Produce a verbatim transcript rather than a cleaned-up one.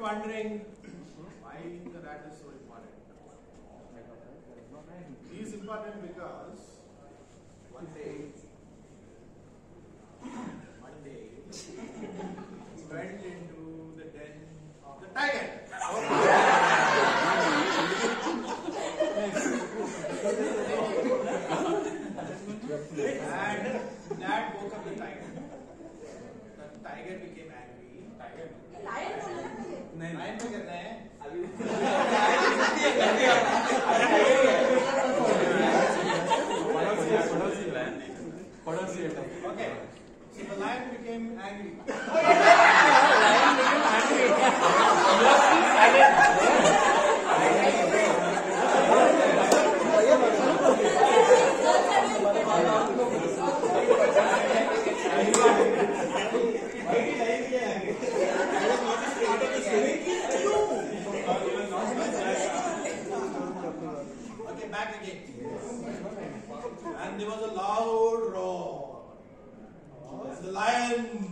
wondering why the rat is so important. He is important because one day, one day, he went into the den of the tiger. And that woke up the tiger. The tiger became angry. Tiger. Lion. Lion को कहते हैं. Okay. So the lion became angry. Lion became Okay, back again. And there was a loud roar. And the lion